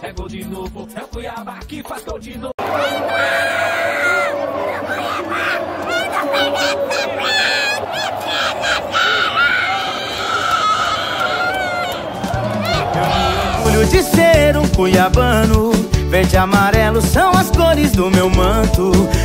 é gol de novo, é o Cuiabá que faz gol de novo. Orgulho de ser um cuiabano, verde e amarelo são as cores do meu manto.